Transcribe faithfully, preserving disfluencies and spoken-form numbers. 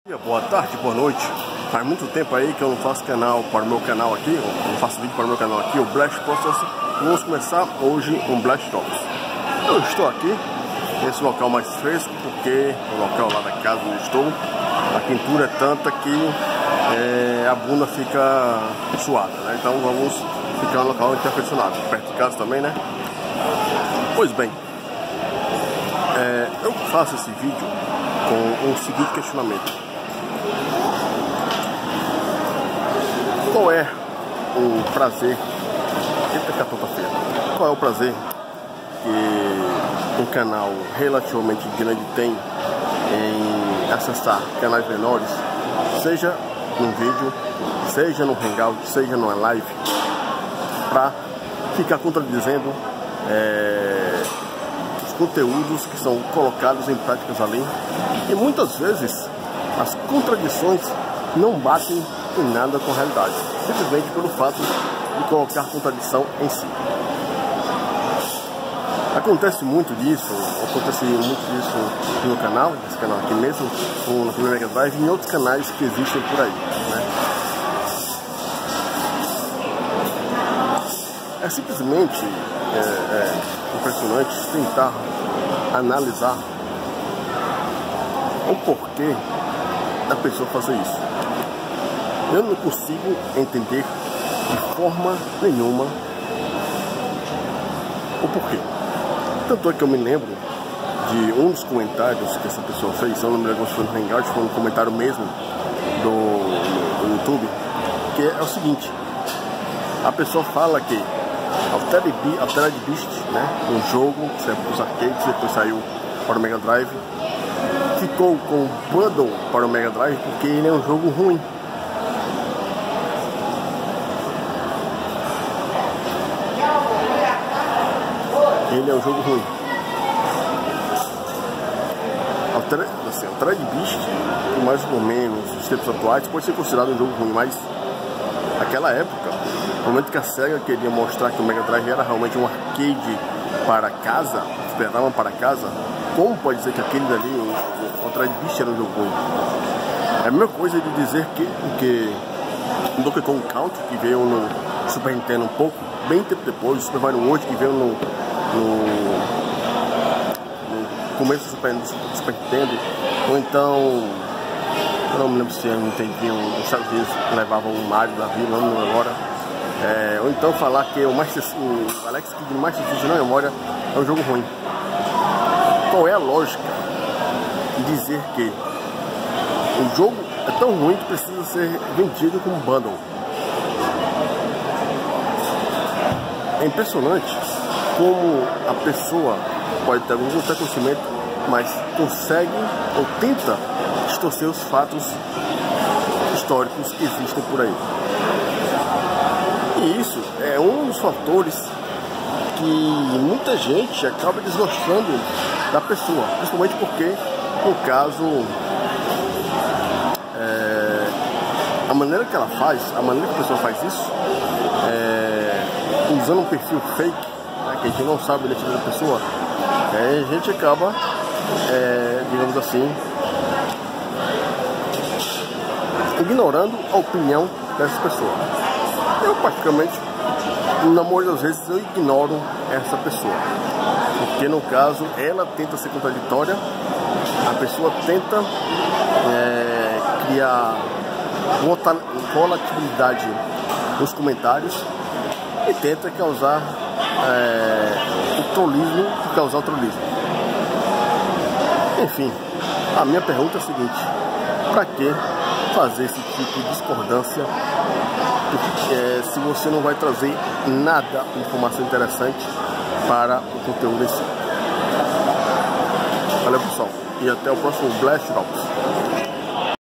Boa tarde, boa noite. Faz muito tempo aí que eu não faço canal para o meu canal aqui, eu não faço vídeo para o meu canal aqui, o Blast Process. Vamos começar hoje um Blast Talks. Eu estou aqui nesse local mais fresco porque o local lá da casa onde estou, a quentura é tanta que é, a bunda fica suada, né? Então vamos ficar no local ar-condicionado, perto de casa também, né? Pois bem, é, eu faço esse vídeo com o seguinte questionamento: qual é o prazer? Eita, catota-feira. Qual é o prazer que um canal relativamente grande tem em acessar canais menores, seja num vídeo, seja no Hangout, seja numa live, para ficar contradizendo é, os conteúdos que são colocados em práticas ali? E muitas vezes as contradições não batem em nada com a realidade, simplesmente pelo fato de colocar contradição em si. Acontece muito disso, acontece muito disso no canal, nesse canal aqui mesmo, no Super Mega Drive e em outros canais que existem por aí, né? É simplesmente é, é, impressionante tentar analisar o porquê da pessoa fazer isso. Eu não consigo entender de forma nenhuma o porquê. Tanto é que eu me lembro de um dos comentários que essa pessoa fez, eu não me lembro se foi no Hangout, foi um comentário mesmo do, do, do YouTube, que é o seguinte: a pessoa fala que Altered Beast, né, um jogo que saiu para os arcades, depois saiu para o Mega Drive, ficou com o bundle para o Mega Drive porque ele é um jogo ruim. Ele é um jogo ruim. Altered, assim, Altered Beast, mais ou menos nos tempos atuais, pode ser considerado um jogo ruim, mas naquela época, no momento que a SEGA queria mostrar que o Mega Drive era realmente um arcade para casa, esperava para casa, como pode dizer que aquele dali, o Altered Beast, era um jogo ruim? É a mesma coisa de dizer que, que o Donkey Kong Country, que veio no Super Nintendo um pouco, bem tempo depois, o Super Mario World, que veio no, no, no começo do Super, do Super Nintendo, ou então, eu não me lembro se eu entendi, os Estados Unidos levavam o Mario da vida, não lembro agora, é, ou então falar que o, Master, o Alex Kidd no Master System na memória é um jogo ruim. Qual é a lógica de dizer que o jogo é tão ruim que precisa ser vendido como bundle? É impressionante como a pessoa pode ter algum conhecimento, mas consegue ou tenta distorcer os fatos históricos que existem por aí. E isso é um dos fatores que muita gente acaba desgostando da pessoa, principalmente porque, no caso, é, a maneira que ela faz, a maneira que a pessoa faz isso, é, usando um perfil fake, né, que a gente não sabe a identidade da pessoa, é, a gente acaba, é, digamos assim, ignorando a opinião dessa pessoa. Eu, praticamente, na maioria das vezes, eu ignoro essa pessoa, porque no caso ela tenta ser contraditória, a pessoa tenta é, criar volatilidade nos comentários e tenta causar é, o trollismo por causar o trollismo. Enfim, a minha pergunta é a seguinte: para que fazer esse tipo de discordância é, se você não vai trazer nada de informação interessante para o conteúdo em si? Valeu, pessoal, e até o próximo Blast Talks.